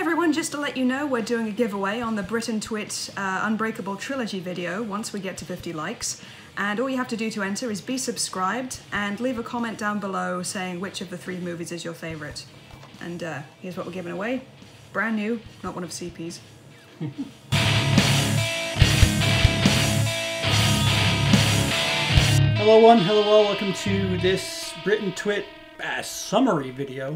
everyone, just to let you know, we're doing a giveaway on the Brit and Twit Unbreakable Trilogy video once we get to 50 likes. And all you have to do to enter is be subscribed and leave a comment down below saying which of the 3 movies is your favourite. And here's what we're giving away. Brand new, not one of CP's. Hello one, hello all, welcome to this Brit and Twit summary video.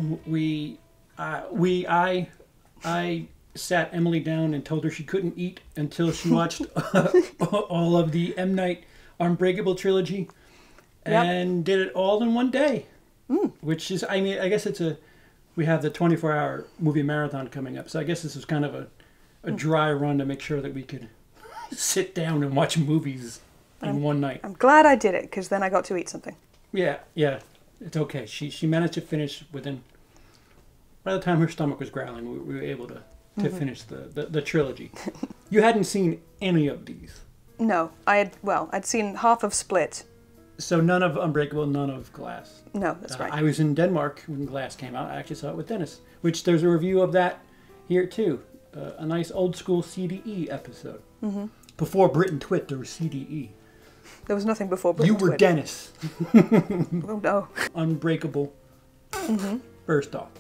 I sat Emily down and told her she couldn't eat until she watched all of the M. Night Unbreakable trilogy and did it all in one day. Which is, I mean, I guess we have the 24-hour movie marathon coming up, so I guess this was kind of a dry run to make sure that we could sit down and watch movies in one night. I'm glad I did it, because then I got to eat something. Yeah, it's okay. She managed to finish within... By the time her stomach was growling, we were able to finish the trilogy. You hadn't seen any of these? No, I'd seen half of Split. So none of Unbreakable, none of Glass? No, that's right. I was in Denmark when Glass came out. I actually saw it with Dennis, which there's a review of that here too. A nice old school CDE episode. Before Brit and Twit, there was CDE. There was nothing before Brit and Twit. You were Dennis. Oh no. Unbreakable. First off.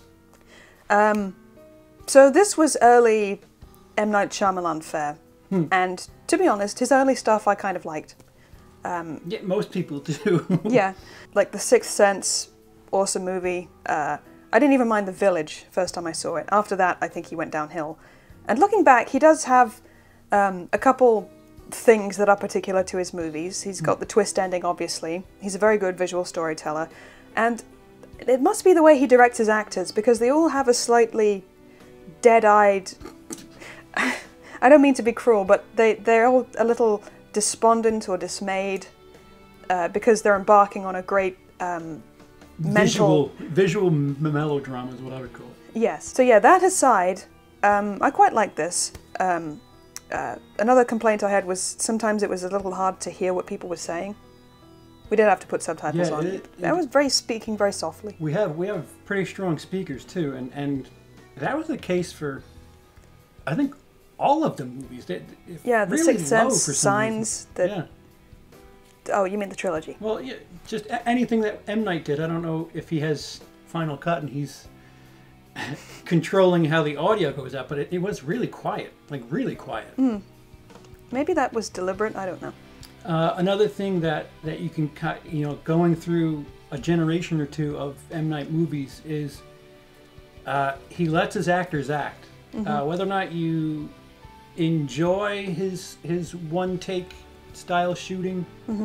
So this was early M. Night Shyamalan fare, and to be honest, his early stuff I kind of liked. Yeah, most people do. Yeah, like The Sixth Sense, awesome movie. I didn't even mind The Village first time I saw it. After that, I think he went downhill. And looking back, he does have a couple things that are particular to his movies. He's got the twist ending, obviously. He's a very good visual storyteller, and it must be the way he directs his actors, because they all have a slightly dead-eyed... I don't mean to be cruel, but they're all a little despondent or dismayed because they're embarking on a great visual melodrama is what I would call it. Yes. So yeah, that aside, I quite like this. Another complaint I had was sometimes it was a little hard to hear what people were saying. We did have to put subtitles on. I was speaking very softly. We have pretty strong speakers too, and that was the case for, I think, all of the movies. Yeah, The Sixth Sense, Signs. Oh, you mean the trilogy? Well, yeah, just anything that M. Night did. I don't know if he has Final Cut and he's controlling how the audio goes out, but it was really quiet, like really quiet. Maybe that was deliberate. I don't know. Another thing that you can cut, going through a generation or two of M. Night movies is he lets his actors act. Whether or not you enjoy his one-take style shooting,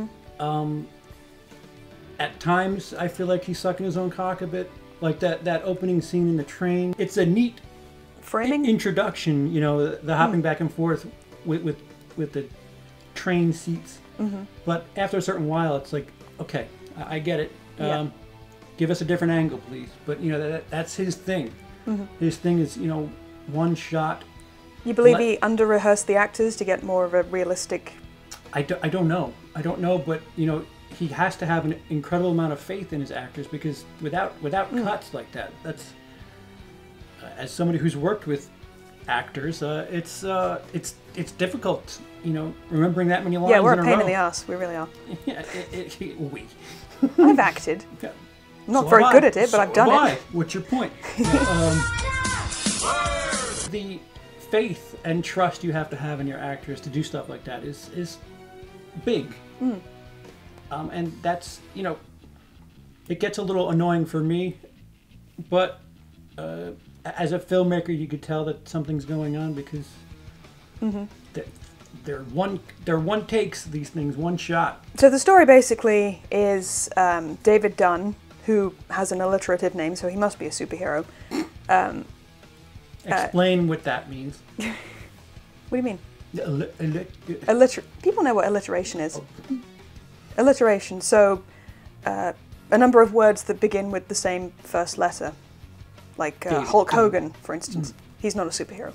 at times I feel like he's sucking his own cock a bit. Like that opening scene in the train. It's a neat framing introduction, the hopping back and forth with the train seats. But after a certain while, it's like, okay, I get it. Give us a different angle, please. But that's his thing. His thing is, one shot. You believe he under-rehearsed the actors to get more of a realistic? I don't know. I don't know, but he has to have an incredible amount of faith in his actors, because without cuts like that, that's as somebody who's worked with actors, it's difficult, remembering that many lines. Yeah, we're a pain in the ass. We really are. Yeah, we. I've acted. Yeah. I'm not very good at it, but I've done it. What's your point? The faith and trust you have to have in your actors to do stuff like that is big. And that's, it gets a little annoying for me, but as a filmmaker, you could tell that something's going on, because they're one takes, these things, one shot. So the story basically is David Dunn, who has an alliterative name, so he must be a superhero. Explain what that means. What do you mean? People know what alliteration is. Alliteration, so a number of words that begin with the same first letter. Like Hulk Hogan, for instance. He's not a superhero.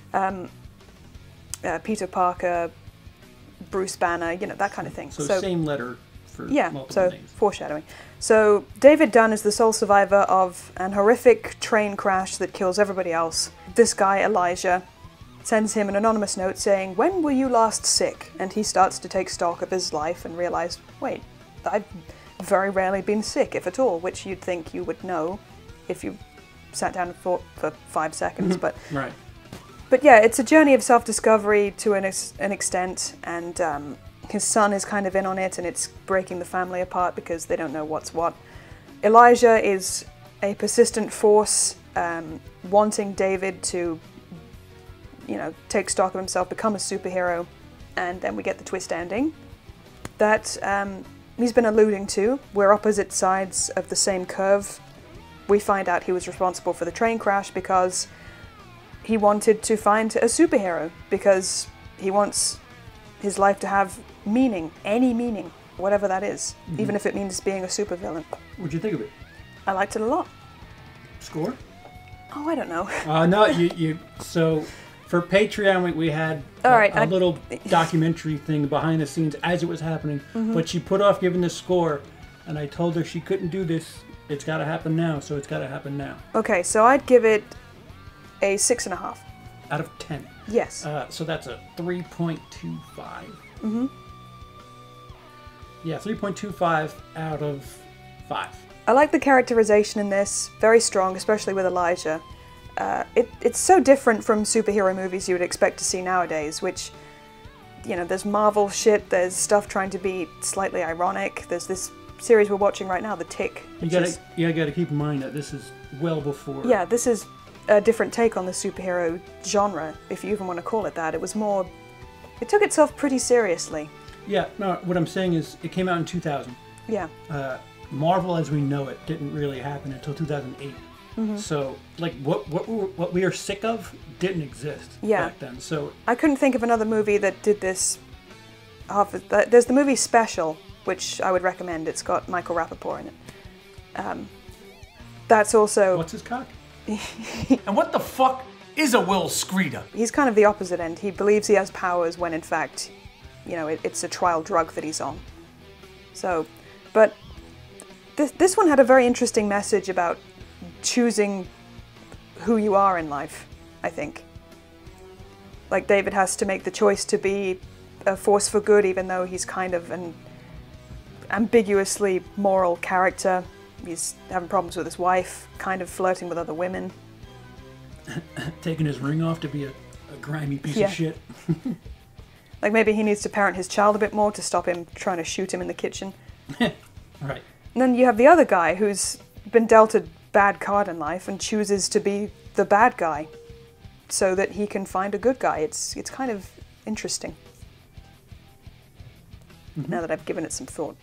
Peter Parker, Bruce Banner, that kind of thing. So same letter for multiple names. Foreshadowing. So David Dunn is the sole survivor of an horrific train crash that kills everybody else. This guy, Elijah, sends him an anonymous note saying, "When were you last sick?" And he starts to take stock of his life and realize, wait, I've very rarely been sick, if at all, which you'd think you would know if you sat down and thought for 5 seconds. But Right. But yeah, it's a journey of self-discovery to an extent, and his son is kind of in on it, and it's breaking the family apart because they don't know what's what. Elijah is a persistent force, wanting David to, take stock of himself, become a superhero, and then we get the twist ending that he's been alluding to. We're opposite sides of the same curve. We find out he was responsible for the train crash because he wanted to find a superhero, because he wants his life to have meaning, any meaning, whatever that is, even if it means being a supervillain. What'd you think of it? I liked it a lot. Score? Oh, I don't know. No, you. So for Patreon, we had a little documentary thing behind the scenes as it was happening, but she put off giving the score, and I told her she couldn't do this. It's got to happen now, so it's got to happen now. Okay, so I'd give it a 6.5. Out of 10. Yes. So that's a 3.25. Yeah, 3.25 out of 5. I like the characterization in this, very strong, especially with Elijah. It's so different from superhero movies you would expect to see nowadays, which, there's Marvel shit, there's stuff trying to be slightly ironic, there's this series we're watching right now, The Tick. You gotta keep in mind that this is well before. Yeah, this is a different take on the superhero genre, if you even want to call it that. It took itself pretty seriously. Yeah, no, what I'm saying is it came out in 2000. Yeah. Marvel as we know it didn't really happen until 2008. So, like, what we are sick of didn't exist back then. So I couldn't think of another movie that did this. There's the movie Special, which I would recommend. It's got Michael Rappaport in it. That's also... What's his cock? And what the fuck is a Will Screeder? He's kind of the opposite end. He believes he has powers when in fact, it's a trial drug that he's on. So, but this one had a very interesting message about choosing who you are in life, I think. Like, David has to make the choice to be a force for good, even though he's kind of an ambiguously moral character. He's having problems with his wife, kind of flirting with other women. Taking his ring off to be a grimy piece of shit. Like, maybe he needs to parent his child a bit more to stop him trying to shoot him in the kitchen. Right. And then you have the other guy who's been dealt a bad card in life and chooses to be the bad guy so that he can find a good guy. It's kind of interesting. Now that I've given it some thought.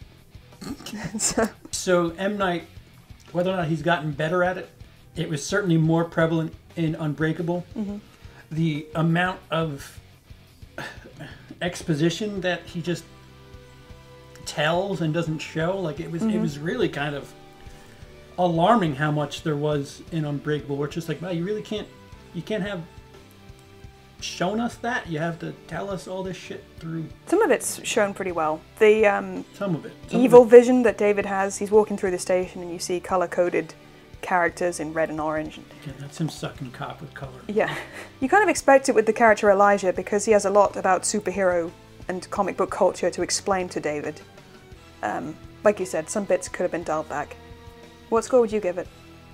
So M. Night, whether or not he's gotten better at it, it was certainly more prevalent in Unbreakable. The amount of exposition that he just tells and doesn't show, like it was really kind of alarming how much there was in Unbreakable. Where it's just like, wow, you can't have shown us that. You have to tell us all this shit through. Some of it's shown pretty well. The some of it. Evil vision that David has. He's walking through the station and you see color-coded characters in red and orange. Yeah, that's him sucking cock with color. Yeah, you kind of expect it with the character Elijah because he has a lot about superhero and comic book culture to explain to David. Like you said, some bits could have been dialed back. What score would you give it?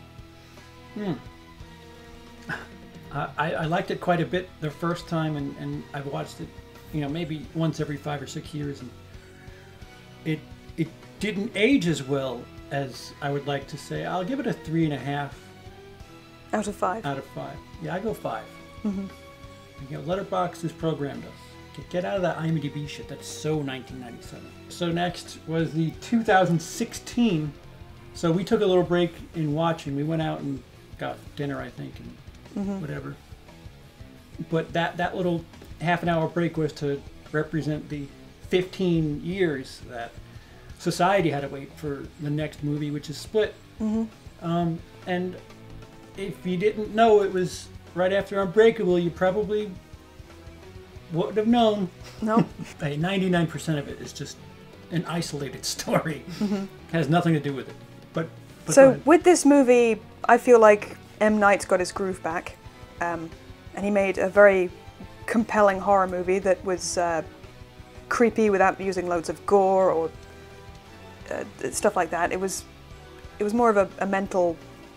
I liked it quite a bit the first time, and I've watched it, maybe once every 5 or 6 years, and it didn't age as well as I would like to say. I'll give it a 3.5 out of 5. Out of 5. Yeah, I go 5. Letterboxd has programmed us. Get out of that IMDb shit. That's so 1997. So next was the 2016. So we took a little break in watching. We went out and got dinner, I think, and whatever. But that little half an hour break was to represent the 15 years that society had to wait for the next movie, which is Split. And if you didn't know it was right after Unbreakable, you probably wouldn't have known. No. 99% of it is just an isolated story. Has nothing to do with it. But go So ahead. with this movie, I feel like M. Night's got his groove back, and he made a very compelling horror movie that was creepy without using loads of gore or stuff like that. It was more of a mental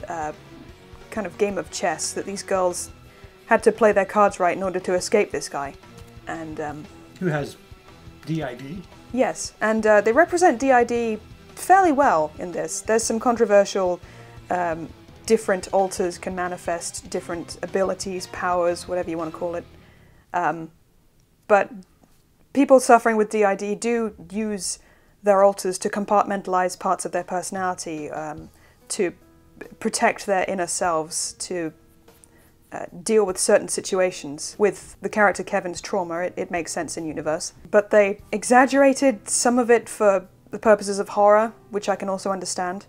kind of game of chess that these girls had to play their cards right in order to escape this guy. And Who has DID? yes, and they represent DID fairly well in this. There's some controversial different alters can manifest different abilities, powers, whatever you want to call it. But people suffering with DID do use their alters to compartmentalize parts of their personality, to protect their inner selves, to deal with certain situations. With the character Kevin's trauma, it makes sense in universe. But they exaggerated some of it for the purposes of horror, which I can also understand.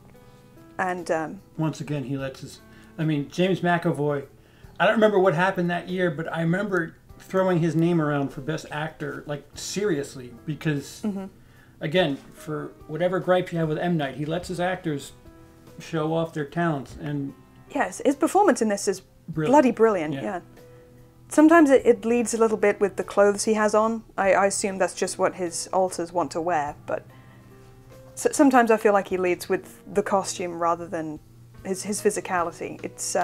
And Once again, he lets his... I mean, James McAvoy, I don't remember what happened that year, but I remember throwing his name around for Best Actor, like, seriously, because, again, for whatever gripe you have with M. Night, he lets his actors show off their talents, and... yes, his performance in this is Brilliant. bloody brilliant, Yeah. yeah. Sometimes it leads a little bit with the clothes he has on. I assume that's just what his alters want to wear, but sometimes I feel like he leads with the costume rather than his physicality.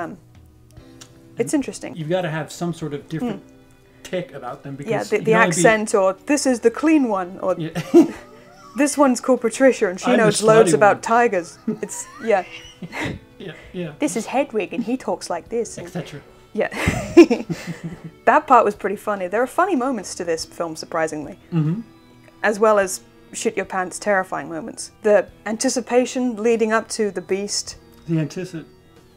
It's interesting. You've got to have some sort of different tick about them, because... Yeah, you the can only be- accent, or this is the clean one, or Yeah. this one's called Patricia and she I'm the knows loads slutty about one. tigers. It's, yeah. yeah, This is Hedwig and he talks like this. And, etc. yeah. That part was pretty funny. There are funny moments to this film, surprisingly. As well as shit your pants terrifying moments. The anticipation leading up to the beast. The anticipation.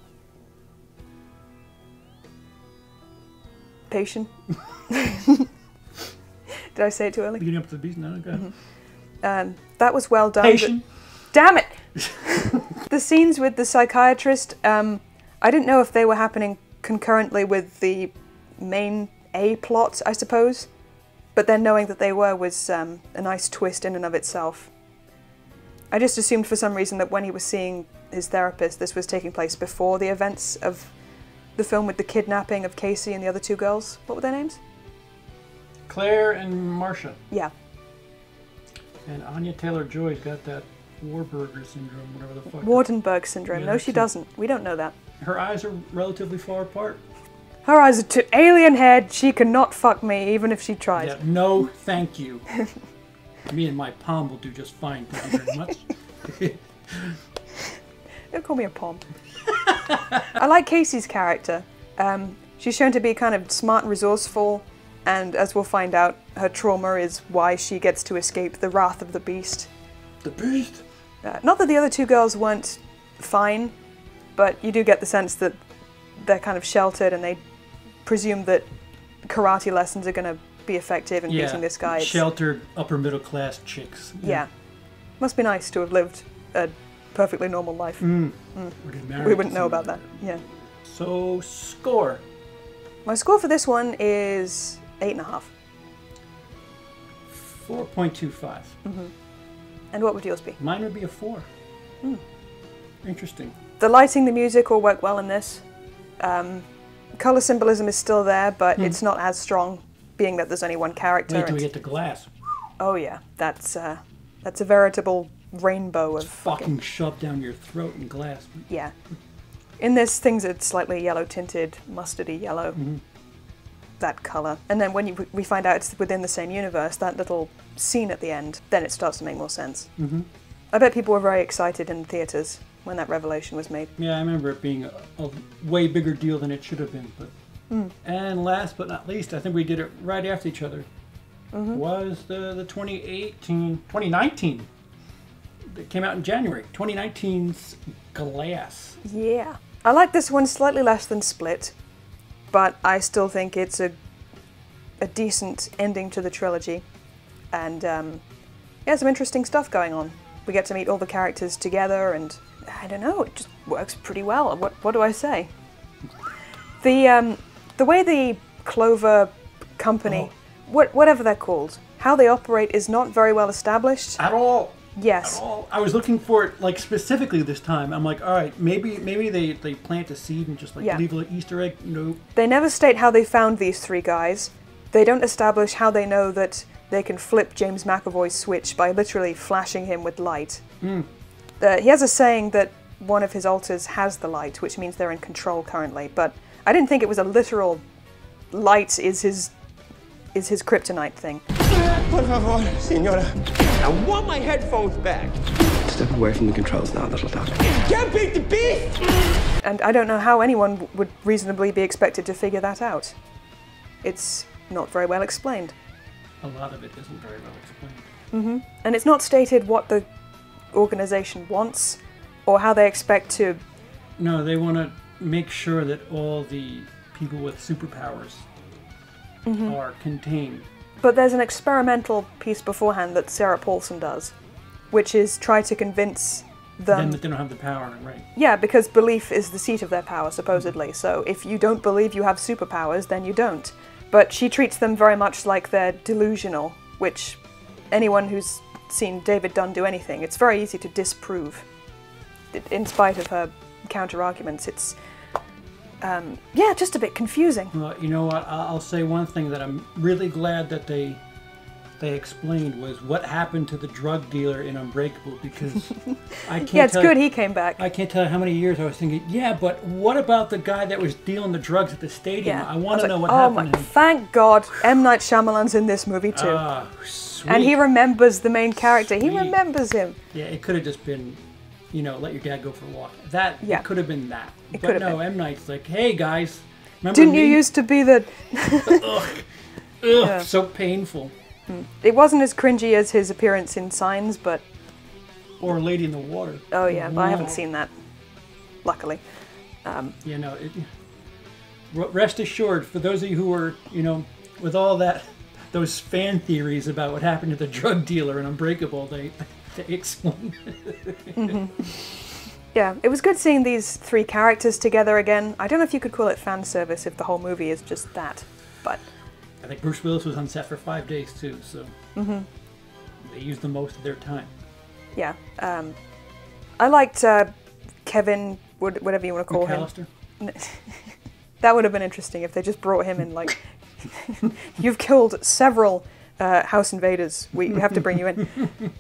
Patient. Did I say it too early? Leading up to the beast? No, go ahead. That was well done. Patient. Damn it! The scenes with the psychiatrist, I didn't know if they were happening concurrently with the main A plot, I suppose. But then knowing that they were was a nice twist in and of itself. I just assumed for some reason that when he was seeing his therapist, this was taking place before the events of the film with the kidnapping of Casey and the other two girls. What were their names? Claire and Marcia. Yeah. And Anya Taylor-Joy's got that Warburger syndrome, whatever the fuck. Wardenberg syndrome. Yeah, No, that's she it. doesn't. We don't know that. Her eyes are relatively far apart. Her eyes are too alien head. She cannot fuck me, even if she tried. Yeah, no, thank you. Me and my palm will do just fine, thank you very much. Don't call me a pom. I like Casey's character. She's shown to be kind of smart and resourceful, and as we'll find out, her trauma is why she gets to escape the wrath of the beast. The beast? Not that the other two girls weren't fine, but you do get the sense that they're kind of sheltered and they presume that karate lessons are going to be effective in beating this guy. It's- Sheltered, upper middle class chicks. yeah. Must be nice to have lived a perfectly normal life. Or get married We to wouldn't know about that. somebody. Yeah. So, score. My score for this one is 8.5. 4.25. And what would yours be? Mine would be a 4. Interesting. The lighting, the music all work well in this. Color symbolism is still there, but it's not as strong, being that there's only one character. Wait till we and- get to glass. oh yeah, that's a veritable rainbow of Fucking shoved down your throat in glass. yeah. In this, things are slightly yellow tinted, mustardy yellow. That color, and then when we find out it's within the same universe, that little scene at the end, then it starts to make more sense. I bet people were very excited in the theaters when that revelation was made. Yeah, I remember it being a way bigger deal than it should have been. But and last but not least, I think we did it right after each other. Was the 2019 that came out in January. 2019's Glass. Yeah. I like this one slightly less than Split, but I still think it's a decent ending to the trilogy. And yeah, some interesting stuff going on. We get to meet all the characters together, and I don't know, it just works pretty well. What do I say? The way the Clover Company, whatever they're called, how they operate is not very well established. At all. Yes. At all. I was looking for it like specifically this time. I'm like, all right, maybe they plant a seed and just like Yeah. leave a little Easter egg. Nope. They never state how they found these three guys. They don't establish how they know that they can flip James McAvoy's switch by literally flashing him with light. He has a saying that one of his alters has the light, which means they're in control currently, but I didn't think it was a literal light is his kryptonite thing. Por favor, señora. I want my headphones back. Step away from the controls now, little dog. Can't beat the beast! And I don't know how anyone would reasonably be expected to figure that out. It's not very well explained. A lot of it isn't very well explained. And it's not stated what the organization wants or how they expect to... No, they want to make sure that all the people with superpowers are contained. But there's an experimental piece beforehand that Sarah Paulson does, which is try to convince Then them... that they don't have the power, right? Yeah, because belief is the seat of their power, supposedly. So if you don't believe you have superpowers, then you don't. But she treats them very much like they're delusional, which anyone who's seen David Dunn do anything, it's very easy to disprove. In spite of her counter-arguments, it's... yeah, just a bit confusing. Well, you know what? I'll say one thing that I'm really glad that they explained was what happened to the drug dealer in Unbreakable, because I can't Yeah, it's tell good he came back. I can't tell you how many years I was thinking, yeah, but what about the guy that was dealing the drugs at the stadium? Yeah. I want to was know like, what oh happened my, to him. thank God M. Night Shyamalan's in this movie too. Ah, sweet. And he remembers the main character. He Sweet. remembers him. Yeah, it could have just been, you know, let your dad go for a walk. That, Yeah. it could have been that. It But could have no, been. M. Night's like, hey guys, remember Didn't me? you used to be the... Ugh, so painful. It wasn't as cringy as his appearance in Signs, but... Or Lady in the Water. Oh yeah, but I haven't Wow. seen that, luckily. You know, rest assured, for those of you who are, you know, with all that, those fan theories about what happened to the drug dealer in Unbreakable, they explain. Yeah, it was good seeing these three characters together again. I don't know if you could call it fan service if the whole movie is just that, but... I think Bruce Willis was on set for 5 days too, so they used the most of their time. Yeah. I liked Kevin, whatever you want to call him. McAllister? That would have been interesting if they just brought him in, like, you've killed several House Invaders, we have to bring you in.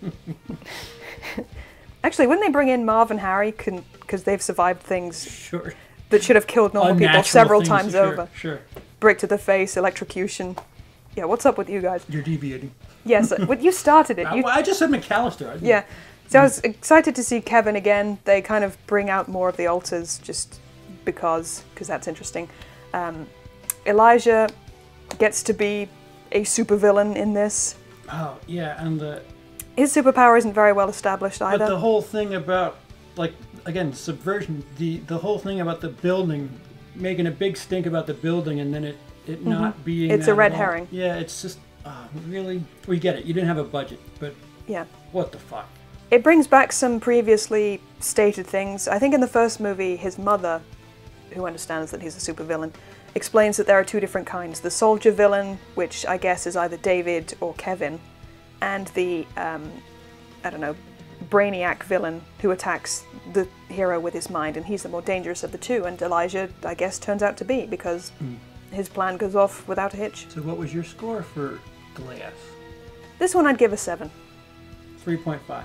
Actually, wouldn't they bring in Marv and Harry, because they've survived things Sure. that should have killed normal people Unnatural several things, times sure, over? Sure. Brick to the face, electrocution. Yeah, what's up with you guys? You're deviating. Yes, you started it. I just said McAllister. Yeah. So I was excited to see Kevin again. They kind of bring out more of the alters just because that's interesting. Elijah gets to be a supervillain in this. Oh, yeah, and His superpower isn't very well established but either. the whole thing about, like, again, subversion, the whole thing about the building, making a big stink about the building and then it not being It's that a red at all. herring. Yeah, it's just, really? We get it, you didn't have a budget, but Yeah. what the fuck? It brings back some previously stated things. I think in the first movie, his mother, who understands that he's a supervillain, explains that there are two different kinds. The soldier villain, which I guess is either David or Kevin, and the, I don't know, brainiac villain who attacks the hero with his mind, and he's the more dangerous of the two, and Elijah, I guess, turns out to be, because his plan goes off without a hitch. So what was your score for Glass? This one I'd give a 7. 3.5.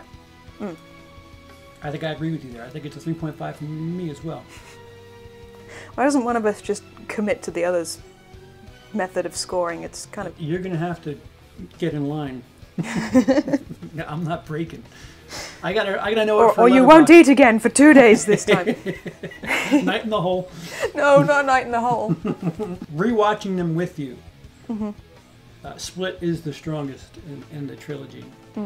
I think I agree with you there. I think it's a 3.5 from me as well. Why doesn't one of us just commit to the other's method of scoring? It's kind of... You're going to have to get in line. No, I'm not breaking. I gotta know it for Or you won't eat again for 2 days this time. Night in the Hole. No, not Night in the Hole. Rewatching them with you. Split is the strongest in the trilogy.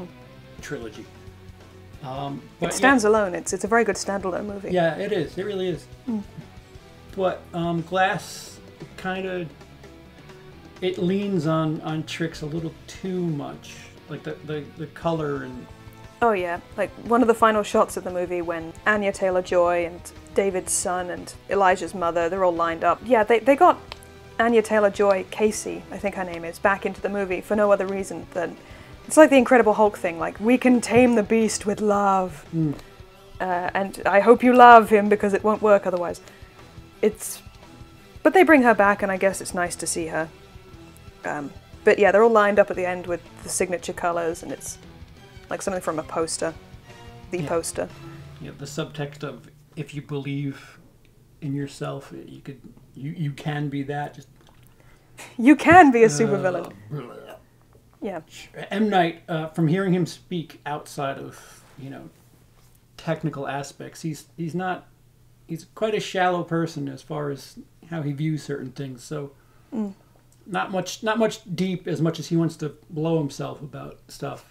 But It stands alone. It's a very good standalone movie. Yeah, it is. It really is. But Glass kind of, it leans on tricks a little too much, like the color and. Oh yeah, like one of the final shots of the movie when Anya Taylor-Joy and David's son and Elijah's mother, they're all lined up. Yeah, they got Anya Taylor-Joy, Casey, I think her name is, back into the movie for no other reason than it's like the Incredible Hulk thing, like we can tame the beast with love, and I hope you love him because it won't work otherwise. But they bring her back, and I guess it's nice to see her. But yeah, they're all lined up at the end with the signature colors, and it's like something from a poster, poster. Yeah, the subtext of if you believe in yourself, you can be that. Just you can be a supervillain. Yeah. M. Night, from hearing him speak outside of technical aspects, he's quite a shallow person as far as how he views certain things. So not much deep as much as he wants to blow himself about stuff.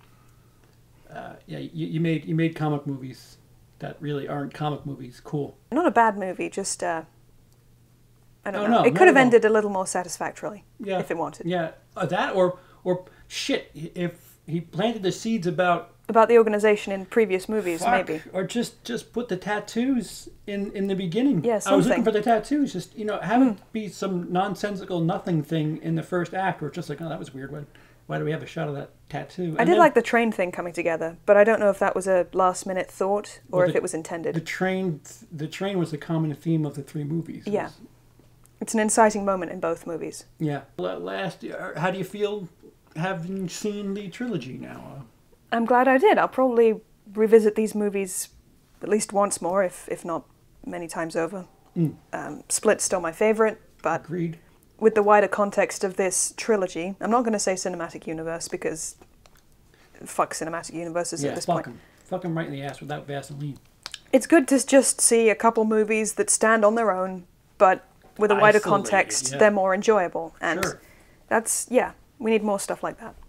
Yeah, you made comic movies that really aren't comic movies. Cool. Not a bad movie, just I don't know. No, it could have ended a little more satisfactorily if it wanted. Yeah, that or shit, if he planted the seeds about the organization in previous movies, maybe. Or just put the tattoos in the beginning. Yeah, something. I was looking for the tattoos. Just have it be some nonsensical nothing thing in the first act, where it's just like, oh, that was weird. Why do we have a shot of that tattoo? I did like the train thing coming together, but I don't know if that was a last minute thought or if it was intended. The train was the common theme of the three movies. Yeah, it's an inciting moment in both movies. Yeah. Last, how do you feel having seen the trilogy now? I'm glad I did. I'll probably revisit these movies at least once more, if not many times over. Split's still my favorite, but agreed. With the wider context of this trilogy, I'm not going to say cinematic universe because fuck cinematic universes at this point. Fuck 'em right in the ass without Vaseline. It's good to just see a couple movies that stand on their own, but with a wider context, they're more enjoyable. And that's, we need more stuff like that.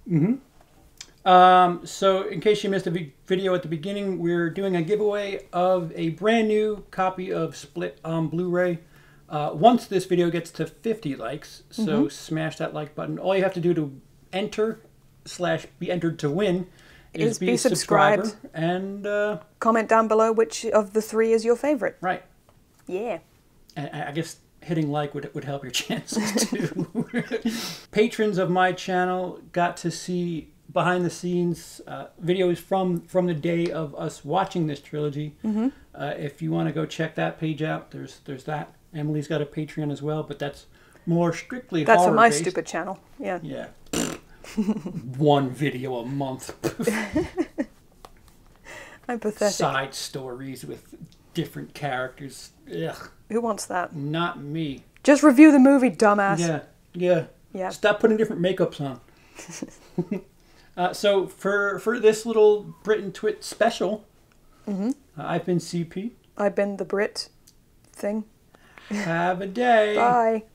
So in case you missed a video at the beginning, we're doing a giveaway of a brand new copy of Split on Blu-ray. Once this video gets to 50 likes, so smash that like button. All you have to do to /be entered to win is be a subscriber and comment down below which of the three is your favorite. Right. Yeah. And I guess hitting like would help your chances too. Patrons of my channel got to see behind the scenes videos from the day of us watching this trilogy. If you want to go check that page out, there's that. Emily's got a Patreon as well, but that's more strictly horror-based. That's for my based. stupid channel. Yeah. Yeah. One video a month. I'm pathetic. Side stories with different characters. Ugh. Who wants that? Not me. Just review the movie, dumbass. Yeah. Stop putting different makeups on. So for this little Brit and Twit special, I've been CP. I've been the Brit thing. Have a day. Bye.